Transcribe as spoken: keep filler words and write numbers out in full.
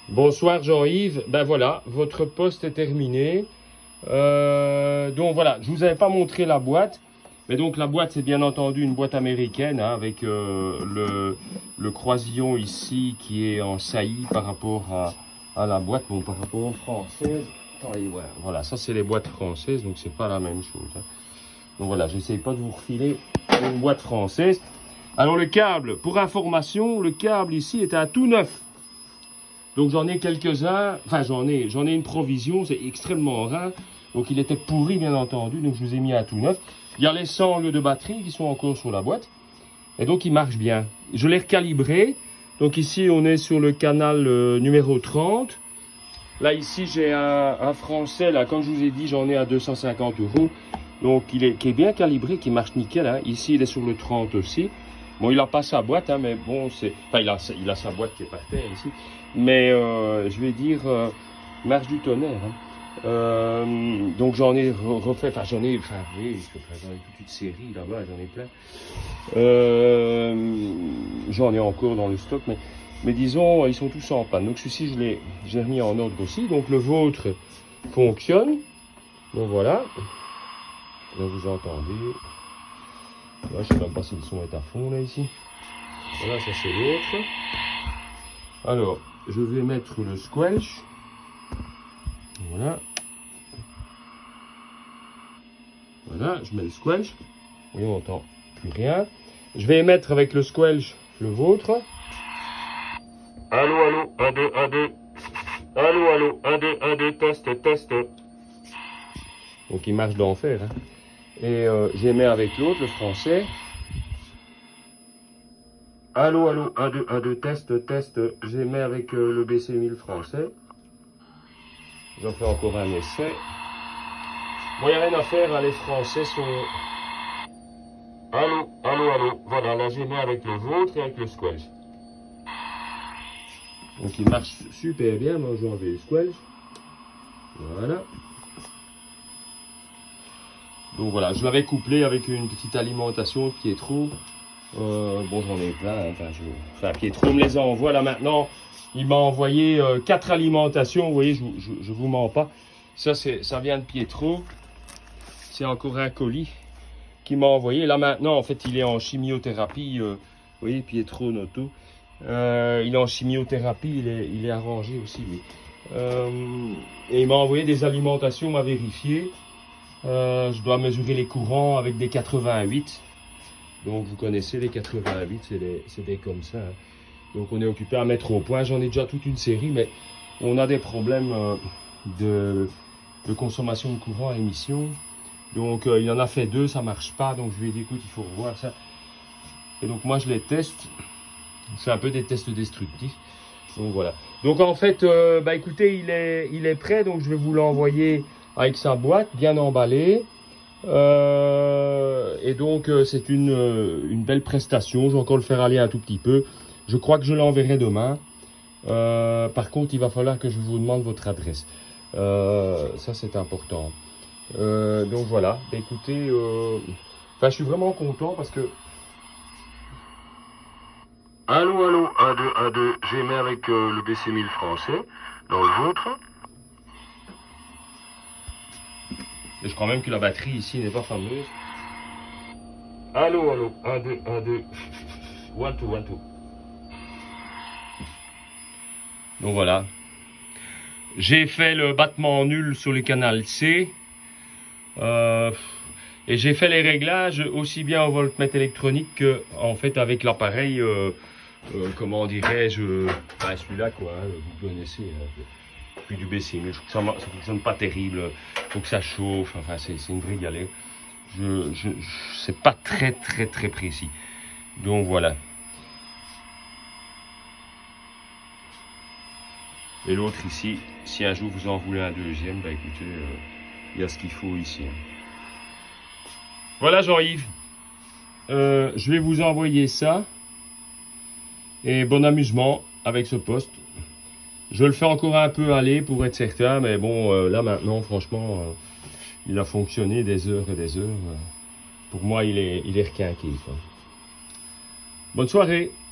Bonsoir Jean-Yves, ben voilà, votre poste est terminé. Euh, donc voilà, je vous avais pas montré la boîte, mais donc la boîte c'est bien entendu une boîte américaine hein, avec euh, le, le croisillon ici qui est en saillie par rapport à, à la boîte, bon par rapport aux françaises. Attendez, voilà, voilà, ça c'est les boîtes françaises, donc c'est pas la même chose. Hein. Donc voilà, j'essaye pas de vous refiler une boîte française. Alors le câble, pour information, le câble ici est à tout neuf. Donc j'en ai quelques-uns, enfin j'en ai, j'en ai une provision, c'est extrêmement rare. Donc il était pourri bien entendu, donc je vous ai mis à tout neuf. Il y a les sangles de batterie qui sont encore sur la boîte. Et donc il marche bien. Je l'ai recalibré. Donc ici on est sur le canal euh, numéro trente. Là ici j'ai un, un français, là comme je vous ai dit j'en ai à deux cent cinquante euros. Donc il est, qui est bien calibré, qui marche nickel. Hein. Ici il est sur le trente aussi. Bon, il n'a pas sa boîte, hein, mais bon, c'est... Enfin, il a, il a sa boîte qui est par terre ici. Mais, euh, je vais dire, euh, marche du tonnerre. Hein. Euh, donc, j'en ai refait... Enfin, j'en ai... Enfin, oui, j'en ai toute une série là-bas, j'en ai plein. Euh, j'en ai encore dans le stock, mais, mais disons, ils sont tous en panne. Donc, celui-ci, je l'ai j'ai remis en ordre aussi. Donc, le vôtre fonctionne. Donc, voilà. Là, vous entendez... Là, je ne sais même pas si le son est à fond là ici. Voilà, ça c'est l'autre. Alors, je vais mettre le squelch. Voilà. Voilà, je mets le squelch. Oui, on n'entend plus rien. Je vais mettre avec le squelch le vôtre. Allô, allô, un, deux, un, deux. Allô, allô, un, deux, un, deux, test, test. Donc il marche d'enfer, hein. Et euh, j'ai mis avec l'autre, le français. Allô, allô, un, deux, un, deux, test, test. J'ai mis avec euh, le B C mille français. J'en fais encore un essai. Bon, il n'y a rien à faire, hein, les français sont... Allô, allô, allô. Voilà, là j'ai mis avec le vôtre et avec le squelch. Donc il marche super bien, moi j'ai enlevé le squelch. Voilà. Donc voilà, je l'avais couplé avec une petite alimentation Pietro. Euh, bon, j'en ai plein. Hein, enfin, je... enfin, Pietro me les envoie là maintenant. Il m'a envoyé euh, quatre alimentations. Vous voyez, je, je, je vous mens pas. Ça, c'est, ça vient de Pietro. C'est encore un colis qui m'a envoyé. Là maintenant, en fait, il est en chimiothérapie. Euh, vous voyez, Pietro Noto. Euh, il est en chimiothérapie. Il est, il est arrangé aussi, lui. Euh, et il m'a envoyé des alimentations à vérifier. Euh, je dois mesurer les courants avec des quatre-vingt-huit. Donc vous connaissez les quatre-vingt-huit, c'est des, c'est des comme ça. Hein. Donc on est occupé à mettre au point. J'en ai déjà toute une série, mais on a des problèmes euh, de, de consommation de courant à émission. Donc euh, il en a fait deux, ça marche pas. Donc je lui ai dit écoute, il faut revoir ça. Et donc moi je les teste. C'est un peu des tests destructifs. Donc voilà. Donc en fait, euh, bah écoutez, il est, il est prêt. Donc je vais vous l'envoyer avec sa boîte bien emballée. Euh, et donc euh, c'est une, euh, une belle prestation. Je vais encore le faire aller un tout petit peu. Je crois que je l'enverrai demain. Euh, par contre, il va falloir que je vous demande votre adresse. Euh, ça, c'est important. Euh, donc voilà. Écoutez, euh, enfin, je suis vraiment content parce que... Allô, allô, un, deux, un, deux. J'ai mis avec euh, le B C mille français dans le vôtre. Et je crois même que la batterie ici n'est pas fameuse. Allô, allô, un, deux, un, deux. One, two, one, two. Donc voilà. J'ai fait le battement nul sur le canal C. Euh, et j'ai fait les réglages aussi bien au voltmètre électronique que, en fait, avec l'appareil, euh, euh, comment dirais-je, enfin, celui-là, quoi, hein, vous connaissez. Hein, puis du B C, mais je trouve que ça ne fonctionne pas terrible. Il faut que ça chauffe. Enfin, c'est une vraie galère. Je, je, je c'est pas très, très, très précis. Donc voilà. Et l'autre ici, si un jour vous en voulez un deuxième, bah écoutez, il euh, y a ce qu'il faut ici. Voilà Jean-Yves. Euh, je vais vous envoyer ça. Et bon amusement avec ce poste. Je le fais encore un peu aller pour être certain, mais bon, euh, là maintenant, franchement, euh, il a fonctionné des heures et des heures. Pour moi, il est, il est requinqué, quoi. Bonne soirée.